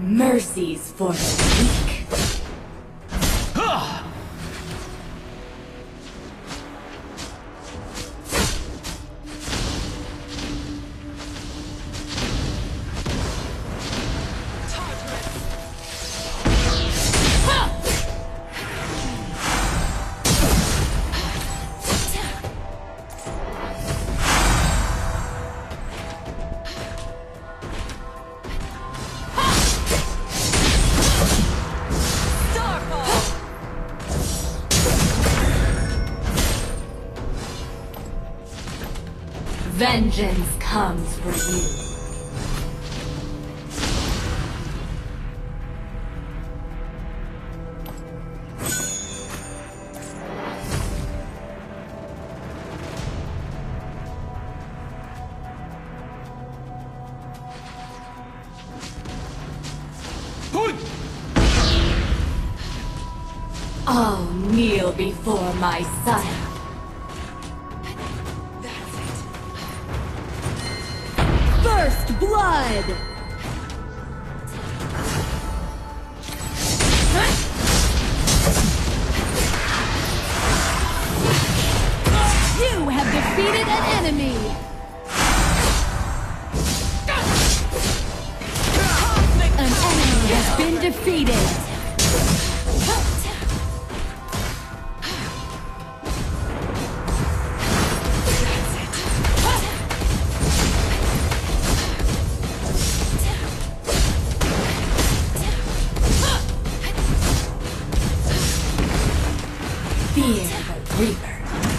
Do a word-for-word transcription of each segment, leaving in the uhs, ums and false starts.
Mercies for the weak. Vengeance comes for you. I'll kneel before my sire. First blood! You have defeated an enemy! An enemy has been defeated! Fear the Reaper.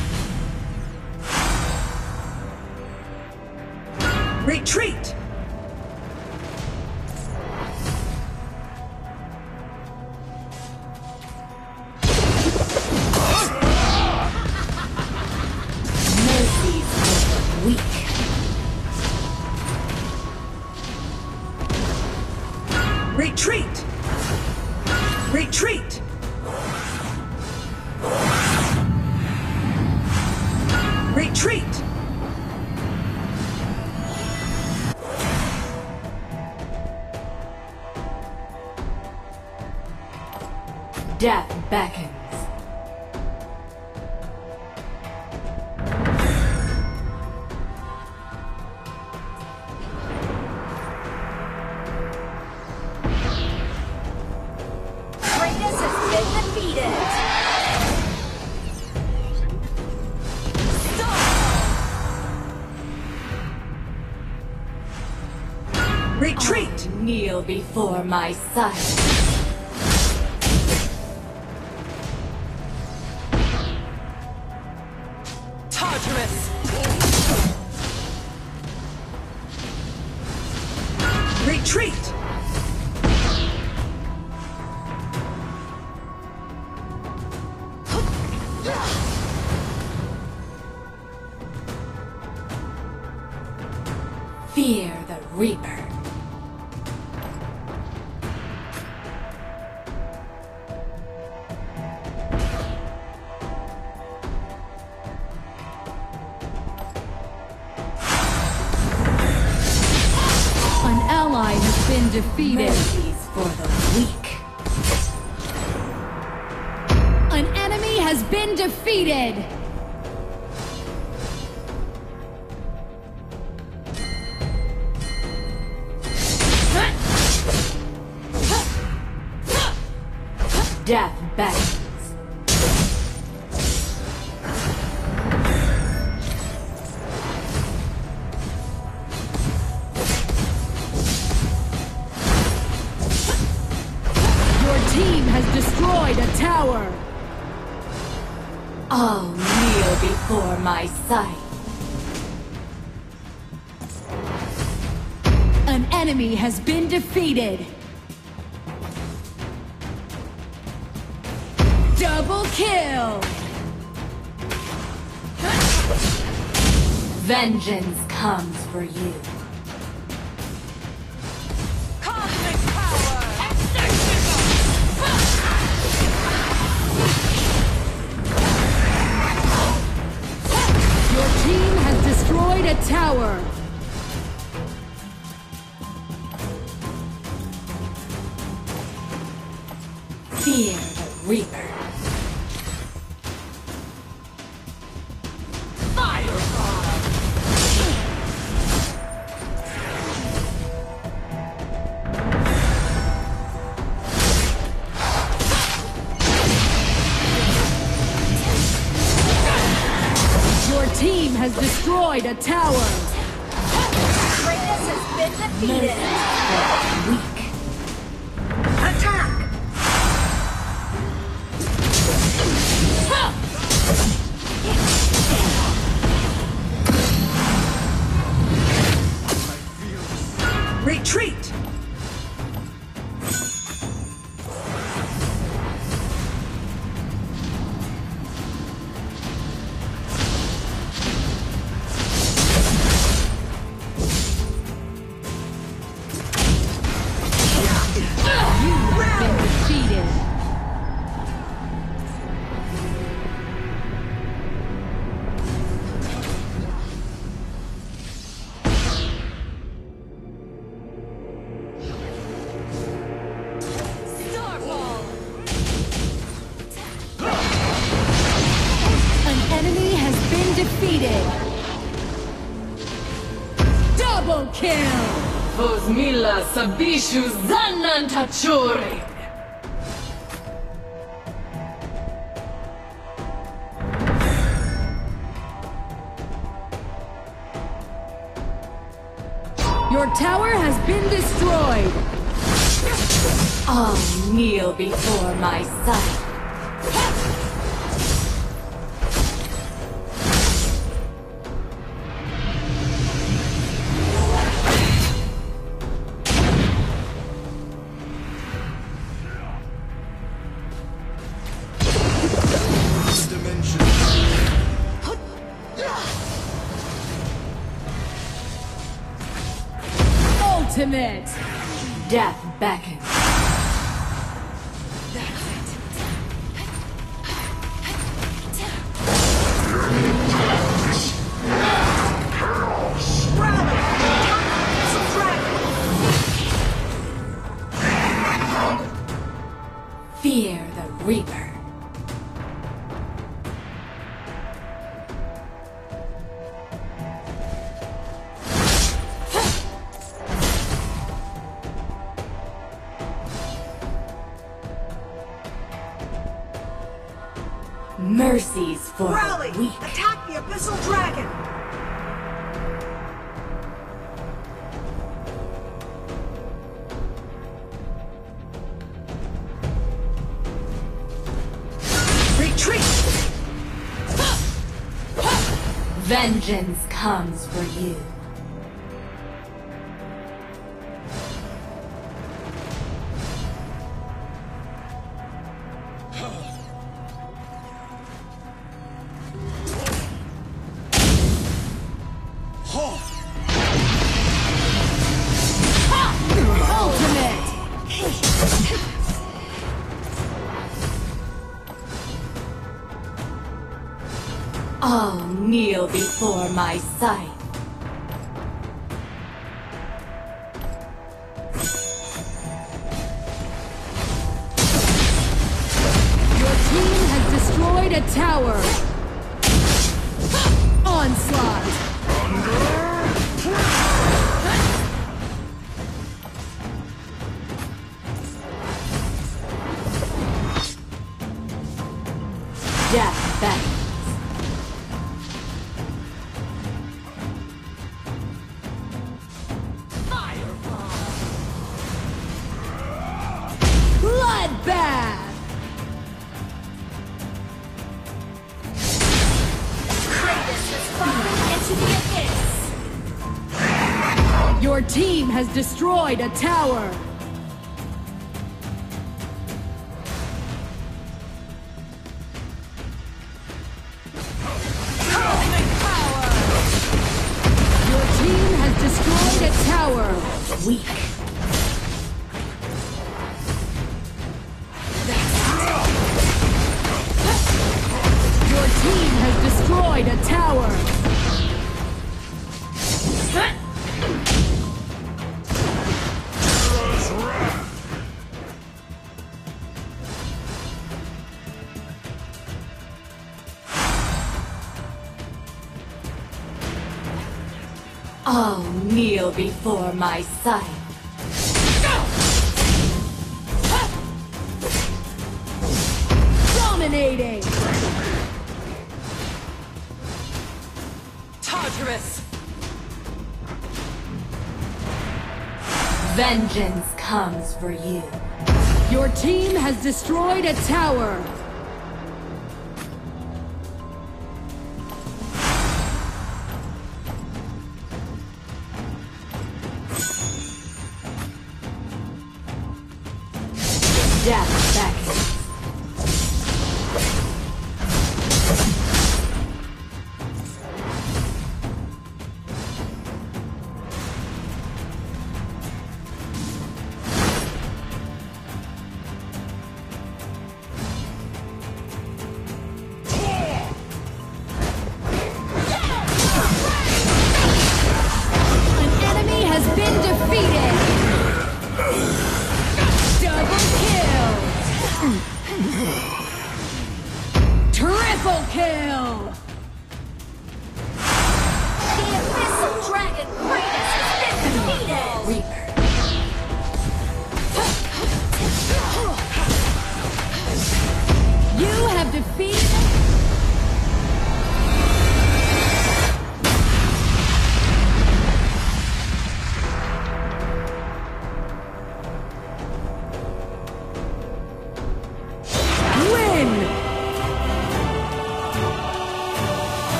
Retreat! Mercies for the weak. Retreat! Retreat! Retreat! Death beckons. Kratos has been defeated! Retreat! I'll kneel before my sire. Tartarus! Retreat! Fear the Reaper. An ally has been defeated. Mercies for the weak. An enemy has been defeated. Death beckons. Your team has destroyed a tower. I'll kneel before my sight. An enemy has been defeated. Double kill! Vengeance comes for you. Cosmic power! Your team has destroyed a tower. Fear the Reaper. Your team has destroyed a tower. Kratos has been defeated. Weak. Attack! Retreat! Been defeated. Starball! An enemy has been defeated. Double kill. Vosmila Sabishu Zanan Tachuri! Your tower has been destroyed. All kneel before my sight. Ultimate. Death beckons. Fear the Reaper. Mercies for Rally! the weak. Attack the Abyssal Dragon! Retreat! Vengeance comes for you. Ultimate. All kneel before my sight. Your team has destroyed a tower. Onslaught. Death beckons. Bloodbath. Kratos has fallen into the abyss. Your team has destroyed a tower. Cosmic power! Your team has destroyed a tower. Weak. Your team has destroyed a tower. I'll kneel before my sight. Dominating! Tartarus! Vengeance comes for you. Your team has destroyed a tower! Death beckons.